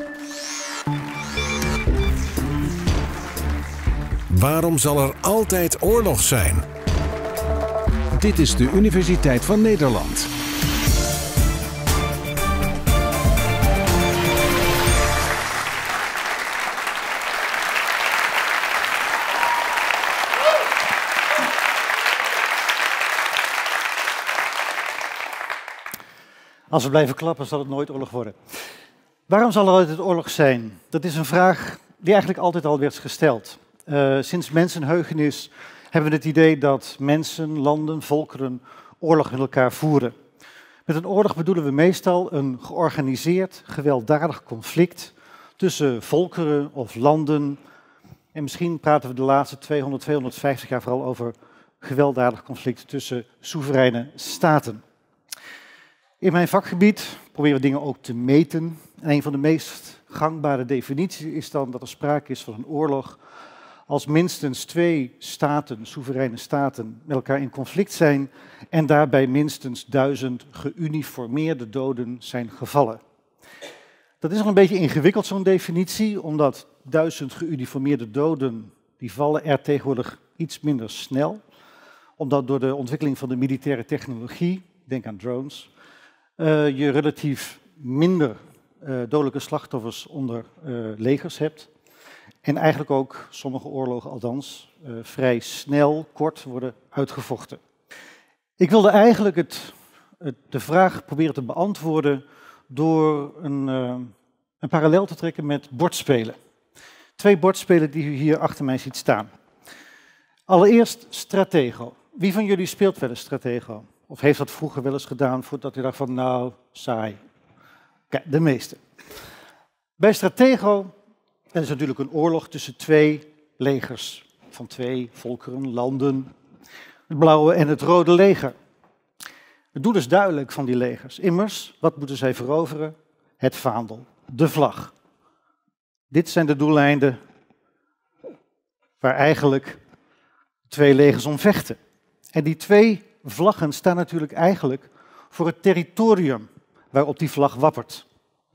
Waarom zal er altijd oorlog zijn? Dit is de Universiteit van Nederland. Als we blijven klappen, zal het nooit oorlog worden. Waarom zal er altijd oorlog zijn? Dat is een vraag die eigenlijk altijd al werd gesteld. Sinds mensenheugenis hebben we het idee dat mensen, landen, volkeren oorlog met elkaar voeren. Met een oorlog bedoelen we meestal een georganiseerd, gewelddadig conflict tussen volkeren of landen. En misschien praten we de laatste 200, 250 jaar vooral over gewelddadig conflict tussen soevereine staten. In mijn vakgebied proberen we dingen ook te meten. En een van de meest gangbare definities is dan dat er sprake is van een oorlog als minstens 2 staten, soevereine staten, met elkaar in conflict zijn en daarbij minstens 1000 geuniformeerde doden zijn gevallen. Dat is nog een beetje ingewikkeld, zo'n definitie, omdat 1000 geuniformeerde doden, die vallen er tegenwoordig iets minder snel. Omdat door de ontwikkeling van de militaire technologie, denk aan drones, je relatief minder dodelijke slachtoffers onder legers hebt. En eigenlijk ook sommige oorlogen althans vrij snel, kort worden uitgevochten. Ik wilde eigenlijk de vraag proberen te beantwoorden door een parallel te trekken met bordspelen. 2 bordspelen die u hier achter mij ziet staan. Allereerst Stratego. Wie van jullie speelt wel eens Stratego? Of heeft dat vroeger wel eens gedaan voordat u dacht van nou, saai? Kijk, de meeste. Bij Stratego, dat is natuurlijk een oorlog tussen 2 legers van 2 volkeren, landen. Het blauwe en het rode leger. Het doel is duidelijk van die legers. Immers, wat moeten zij veroveren? Het vaandel, de vlag. Dit zijn de doeleinden waar eigenlijk 2 legers om vechten. En die 2 vlaggen staan natuurlijk eigenlijk voor het territorium waarop die vlag wappert.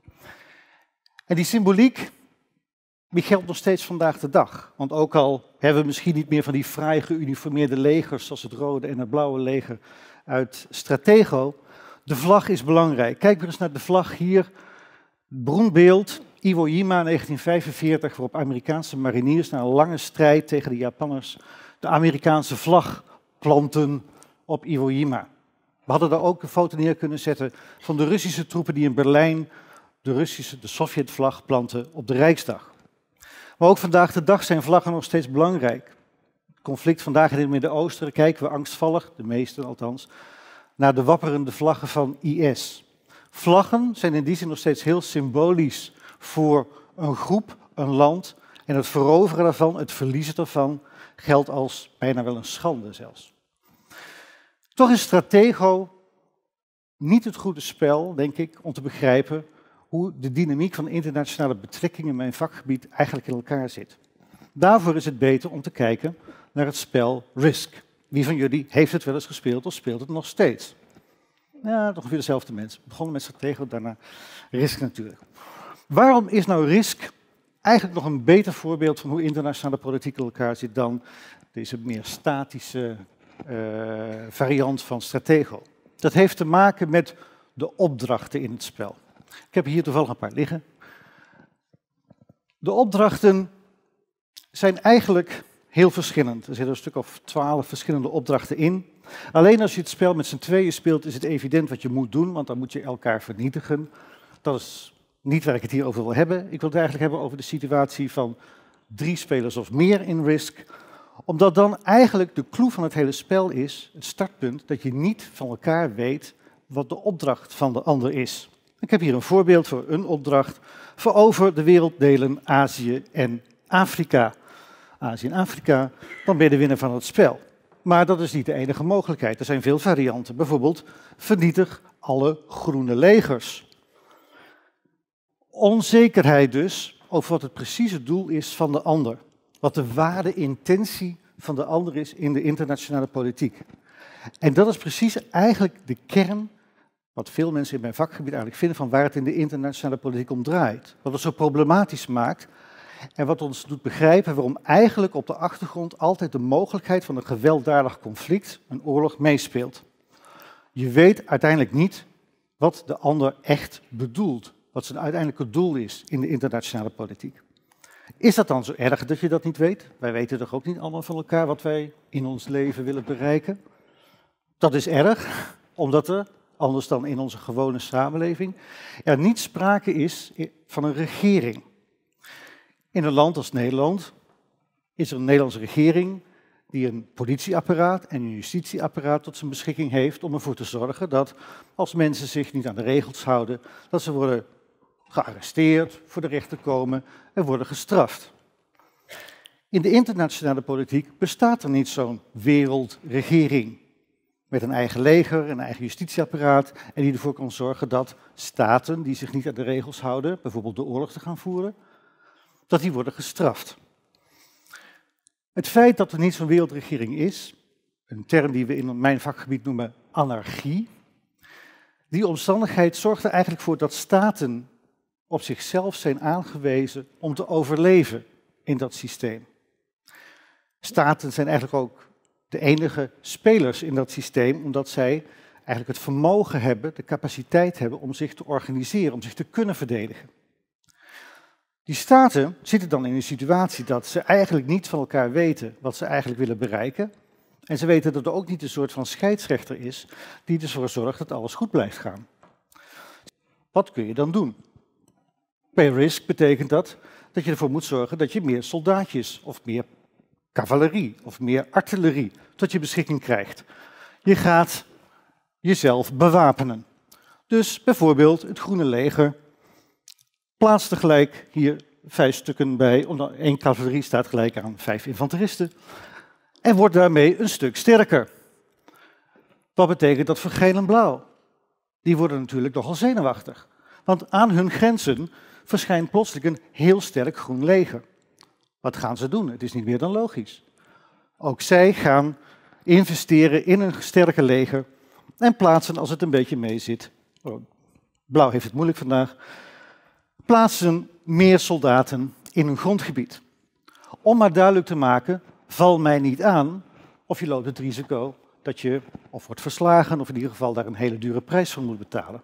En die symboliek die geldt nog steeds vandaag de dag. Want ook al hebben we misschien niet meer van die fraai geuniformeerde legers zoals het rode en het blauwe leger uit Stratego, de vlag is belangrijk. Kijk weer eens naar de vlag hier. Bronbeeld, Iwo Jima 1945, waarop Amerikaanse mariniers na een lange strijd tegen de Japanners de Amerikaanse vlag planten op Iwo Jima. We hadden daar ook een foto neer kunnen zetten van de Russische troepen die in Berlijn de Sovjetvlag planten op de Rijksdag. Maar ook vandaag de dag zijn vlaggen nog steeds belangrijk. Het conflict vandaag in het Midden-Oosten kijken we angstvallig, de meesten althans, naar de wapperende vlaggen van IS. Vlaggen zijn in die zin nog steeds heel symbolisch voor een groep, een land. En het veroveren daarvan, het verliezen daarvan, geldt als bijna wel een schande zelfs. Toch is Stratego niet het goede spel, denk ik, om te begrijpen hoe de dynamiek van internationale betrekkingen in mijn vakgebied eigenlijk in elkaar zit. Daarvoor is het beter om te kijken naar het spel Risk. Wie van jullie heeft het wel eens gespeeld of speelt het nog steeds? Ja, ongeveer dezelfde mensen. We begonnen met Stratego, daarna Risk natuurlijk. Waarom is nou Risk eigenlijk nog een beter voorbeeld van hoe internationale politiek in elkaar zit dan deze meer statische variant van Stratego? Dat heeft te maken met de opdrachten in het spel. Ik heb hier toevallig een paar liggen. De opdrachten zijn eigenlijk heel verschillend. Er zitten een stuk of 12 verschillende opdrachten in. Alleen als je het spel met z'n tweeën speelt, is het evident wat je moet doen, want dan moet je elkaar vernietigen. Dat is niet waar ik het hier over wil hebben. Ik wil het eigenlijk hebben over de situatie van 3 spelers of meer in Risk. Omdat dan eigenlijk de clue van het hele spel is, het startpunt, dat je niet van elkaar weet wat de opdracht van de ander is. Ik heb hier een voorbeeld voor een opdracht. Verover de werelddelen Azië en Afrika. Azië en Afrika, dan ben je de winnaar van het spel. Maar dat is niet de enige mogelijkheid. Er zijn veel varianten. Bijvoorbeeld, vernietig alle groene legers. Onzekerheid dus over wat het precieze doel is van de ander. Wat de ware intentie van de ander is in de internationale politiek. En dat is precies eigenlijk de kern wat veel mensen in mijn vakgebied eigenlijk vinden van waar het in de internationale politiek om draait. Wat het zo problematisch maakt en wat ons doet begrijpen waarom eigenlijk op de achtergrond altijd de mogelijkheid van een gewelddadig conflict, een oorlog, meespeelt. Je weet uiteindelijk niet wat de ander echt bedoelt, wat zijn uiteindelijke doel is in de internationale politiek. Is dat dan zo erg dat je dat niet weet? Wij weten toch ook niet allemaal van elkaar wat wij in ons leven willen bereiken? Dat is erg, omdat er, anders dan in onze gewone samenleving, er niet sprake is van een regering. In een land als Nederland is er een Nederlandse regering die een politieapparaat en een justitieapparaat tot zijn beschikking heeft om ervoor te zorgen dat als mensen zich niet aan de regels houden, dat ze worden gearresteerd, voor de rechter komen en worden gestraft. In de internationale politiek bestaat er niet zo'n wereldregering met een eigen leger, een eigen justitieapparaat en die ervoor kan zorgen dat staten die zich niet aan de regels houden, bijvoorbeeld de oorlog te gaan voeren, dat die worden gestraft. Het feit dat er niet zo'n wereldregering is, een term die we in mijn vakgebied noemen anarchie, die omstandigheid zorgt er eigenlijk voor dat staten op zichzelf zijn aangewezen om te overleven in dat systeem. Staten zijn eigenlijk ook de enige spelers in dat systeem, omdat zij eigenlijk het vermogen hebben, de capaciteit hebben om zich te organiseren, om zich te kunnen verdedigen. Die staten zitten dan in een situatie dat ze eigenlijk niet van elkaar weten wat ze eigenlijk willen bereiken. En ze weten dat er ook niet een soort van scheidsrechter is die ervoor zorgt dat alles goed blijft gaan. Wat kun je dan doen? Pay risk betekent dat je ervoor moet zorgen dat je meer soldaatjes of meer cavalerie of meer artillerie tot je beschikking krijgt. Je gaat jezelf bewapenen. Dus bijvoorbeeld het Groene Leger plaatst tegelijk hier 5 stukken bij, omdat 1 cavalerie staat gelijk aan 5 infanteristen en wordt daarmee een stuk sterker. Wat betekent dat voor Geel en Blauw? Die worden natuurlijk nogal zenuwachtig, want aan hun grenzen verschijnt plotseling een heel sterk Groen Leger. Wat gaan ze doen? Het is niet meer dan logisch. Ook zij gaan investeren in een sterker leger en plaatsen, als het een beetje mee zit, Blauw heeft het moeilijk vandaag, plaatsen meer soldaten in een grondgebied. Om maar duidelijk te maken, val mij niet aan, of je loopt het risico dat je of wordt verslagen, of in ieder geval daar een hele dure prijs voor moet betalen.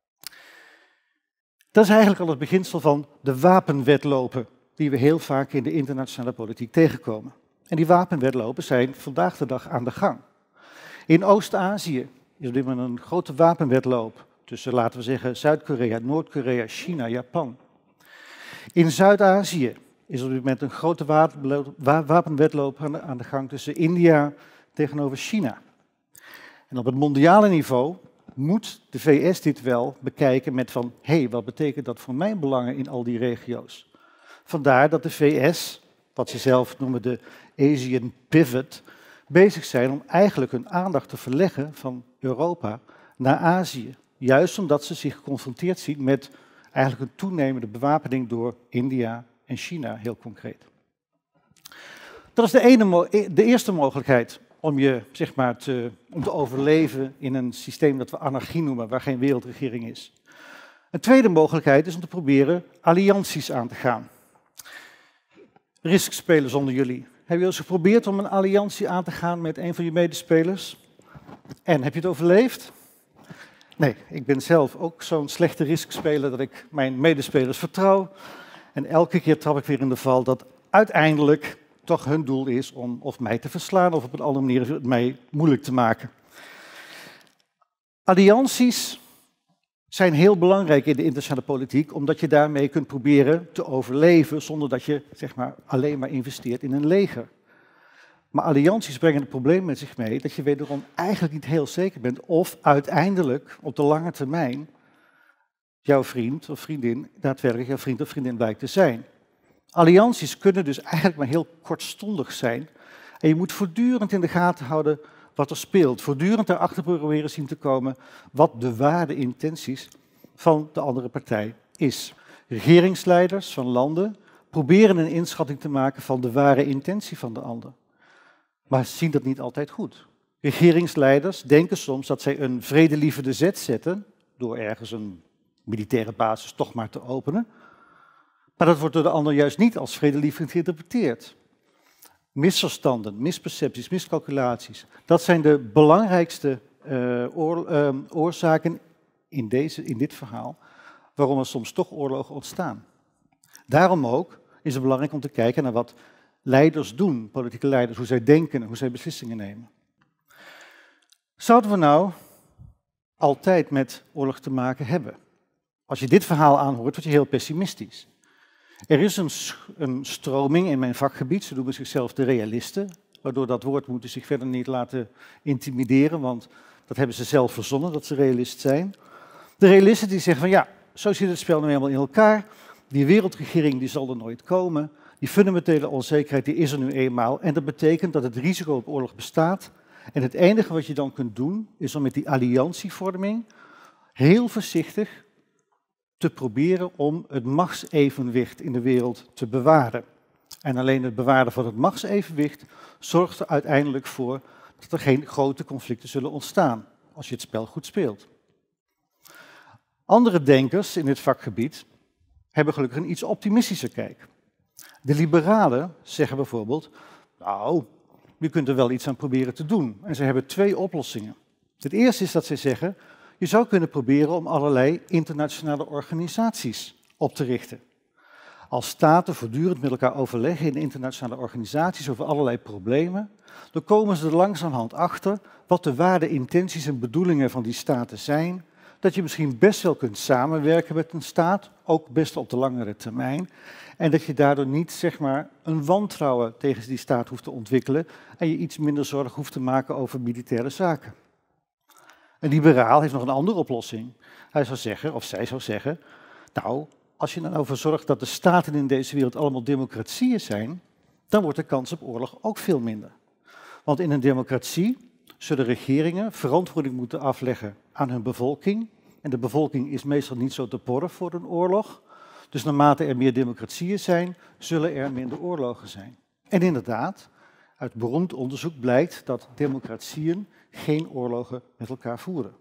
Dat is eigenlijk al het beginsel van de wapenwedlopen, die we heel vaak in de internationale politiek tegenkomen. En die wapenwedlopen zijn vandaag de dag aan de gang. In Oost-Azië is er een grote wapenwedloop tussen, laten we zeggen, Zuid-Korea, Noord-Korea, China, Japan. In Zuid-Azië is er op dit moment een grote wapenwedloop aan de gang tussen India tegenover China. En op het mondiale niveau moet de VS dit wel bekijken met van, hé, wat betekent dat voor mijn belangen in al die regio's? Vandaar dat de VS, wat ze zelf noemen de Asian Pivot, bezig zijn om eigenlijk hun aandacht te verleggen van Europa naar Azië. Juist omdat ze zich geconfronteerd zien met eigenlijk een toenemende bewapening door India en China, heel concreet. Dat is de eerste mogelijkheid om om te overleven in een systeem dat we anarchie noemen, waar geen wereldregering is. Een tweede mogelijkheid is om te proberen allianties aan te gaan. Riskspelers onder jullie. Hebben jullie eens geprobeerd om een alliantie aan te gaan met een van je medespelers? En heb je het overleefd? Nee, ik ben zelf ook zo'n slechte riskspeler dat ik mijn medespelers vertrouw. En elke keer trap ik weer in de val dat uiteindelijk toch hun doel is om of mij te verslaan of op een andere manier het mij moeilijk te maken. Allianties zijn heel belangrijk in de internationale politiek, omdat je daarmee kunt proberen te overleven zonder dat je alleen maar investeert in een leger. Maar allianties brengen het probleem met zich mee dat je wederom eigenlijk niet heel zeker bent of uiteindelijk op de lange termijn jouw vriend of vriendin daadwerkelijk jouw vriend of vriendin blijkt te zijn. Allianties kunnen dus eigenlijk maar heel kortstondig zijn en je moet voortdurend in de gaten houden wat er speelt. Voortdurend daarachter proberen zien te komen wat de ware intenties van de andere partij is. Regeringsleiders van landen proberen een inschatting te maken van de ware intentie van de ander. Maar zien dat niet altijd goed. Regeringsleiders denken soms dat zij een vredelievende zet zetten, door ergens een militaire basis toch maar te openen. Maar dat wordt door de ander juist niet als vredelievend geïnterpreteerd. Misverstanden, mispercepties, miscalculaties, dat zijn de belangrijkste oorzaken in dit verhaal waarom er soms toch oorlogen ontstaan. Daarom ook is het belangrijk om te kijken naar wat leiders doen, politieke leiders, hoe zij denken en hoe zij beslissingen nemen. Zouden we nou altijd met oorlog te maken hebben? Als je dit verhaal aanhoort, word je heel pessimistisch. Er is een stroming in mijn vakgebied, ze noemen zichzelf de realisten, waardoor dat woord moeten zich verder niet laten intimideren, want dat hebben ze zelf verzonnen, dat ze realist zijn. De realisten die zeggen van ja, zo zit het spel nu helemaal in elkaar, die wereldregering die zal er nooit komen, die fundamentele onzekerheid die is er nu eenmaal en dat betekent dat het risico op oorlog bestaat en het enige wat je dan kunt doen is om met die alliantievorming heel voorzichtig te proberen om het machtsevenwicht in de wereld te bewaren. En alleen het bewaren van het machtsevenwicht zorgt er uiteindelijk voor dat er geen grote conflicten zullen ontstaan, als je het spel goed speelt. Andere denkers in dit vakgebied hebben gelukkig een iets optimistischer kijk. De liberalen zeggen bijvoorbeeld, nou, je kunt er wel iets aan proberen te doen. En ze hebben twee oplossingen. Het eerste is dat ze zeggen, je zou kunnen proberen om allerlei internationale organisaties op te richten. Als staten voortdurend met elkaar overleggen in internationale organisaties over allerlei problemen, dan komen ze er langzamerhand achter wat de ware intenties en bedoelingen van die staten zijn, dat je misschien best wel kunt samenwerken met een staat, ook best op de langere termijn, en dat je daardoor niet zeg maar, een wantrouwen tegen die staat hoeft te ontwikkelen en je iets minder zorg hoeft te maken over militaire zaken. Een liberaal heeft nog een andere oplossing. Hij zou zeggen, of zij zou zeggen, nou, als je er nou voor zorgt dat de staten in deze wereld allemaal democratieën zijn, dan wordt de kans op oorlog ook veel minder. Want in een democratie zullen regeringen verantwoording moeten afleggen aan hun bevolking. En de bevolking is meestal niet zo te porren voor een oorlog. Dus naarmate er meer democratieën zijn, zullen er minder oorlogen zijn. En inderdaad, uit beroemd onderzoek blijkt dat democratieën geen oorlogen met elkaar voeren.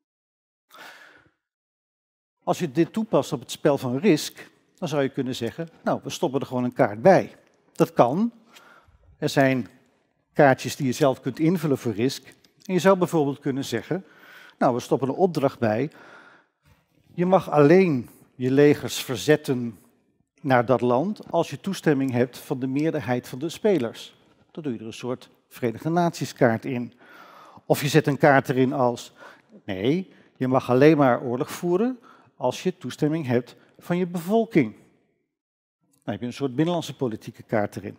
Als je dit toepast op het spel van Risk, dan zou je kunnen zeggen, nou, we stoppen er gewoon een kaart bij. Dat kan. Er zijn kaartjes die je zelf kunt invullen voor Risk. En je zou bijvoorbeeld kunnen zeggen, nou, we stoppen een opdracht bij. Je mag alleen je legers verzetten naar dat land als je toestemming hebt van de meerderheid van de spelers. Dan doe je er een soort Verenigde Naties kaart in. Of je zet een kaart erin als, nee, je mag alleen maar oorlog voeren als je toestemming hebt van je bevolking. Dan heb je een soort binnenlandse politieke kaart erin.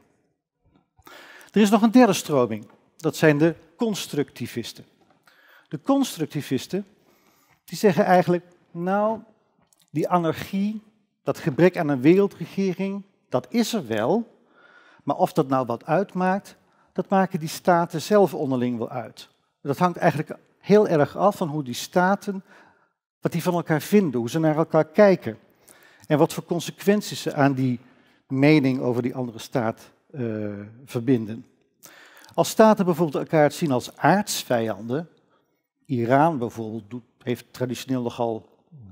Er is nog een derde stroming, dat zijn de constructivisten. De constructivisten, die zeggen eigenlijk, nou, die anarchie, dat gebrek aan een wereldregering, dat is er wel, maar of dat nou wat uitmaakt, dat maken die staten zelf onderling wel uit. Dat hangt eigenlijk heel erg af van hoe die staten, wat die van elkaar vinden, hoe ze naar elkaar kijken. En wat voor consequenties ze aan die mening over die andere staat verbinden. Als staten bijvoorbeeld elkaar zien als aardsvijanden, Iran bijvoorbeeld heeft traditioneel nogal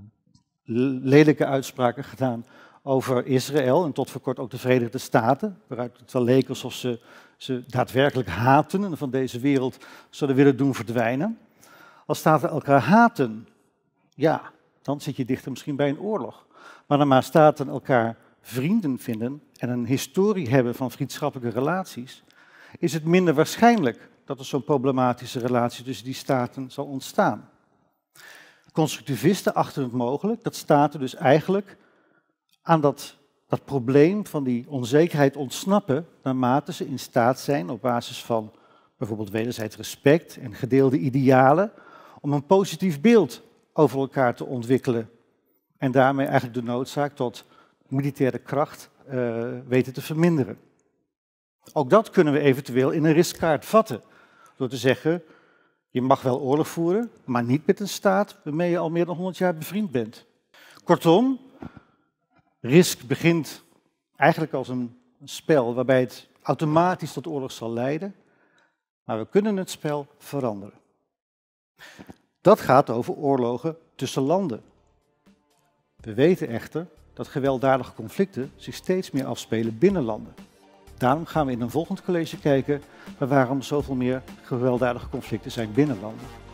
lelijke uitspraken gedaan over Israël en tot voor kort ook de Verenigde Staten, waaruit het wel leek alsof ze daadwerkelijk haten en van deze wereld zouden willen doen verdwijnen. Als staten elkaar haten, ja, dan zit je dichter misschien bij een oorlog. Maar naarmate staten elkaar vrienden vinden en een historie hebben van vriendschappelijke relaties, is het minder waarschijnlijk dat er zo'n problematische relatie tussen die staten zal ontstaan. Constructivisten achten het mogelijk dat staten dus eigenlijk aan dat probleem van die onzekerheid ontsnappen naarmate ze in staat zijn op basis van bijvoorbeeld wederzijds respect en gedeelde idealen om een positief beeld over elkaar te ontwikkelen en daarmee eigenlijk de noodzaak tot militaire kracht weten te verminderen. Ook dat kunnen we eventueel in een riskkaart vatten door te zeggen, je mag wel oorlog voeren, maar niet met een staat waarmee je al meer dan 100 jaar bevriend bent. Kortom, Risk begint eigenlijk als een spel waarbij het automatisch tot oorlog zal leiden, maar we kunnen het spel veranderen. Dat gaat over oorlogen tussen landen. We weten echter dat gewelddadige conflicten zich steeds meer afspelen binnen landen. Daarom gaan we in een volgend college kijken naar waarom zoveel meer gewelddadige conflicten zijn binnen landen.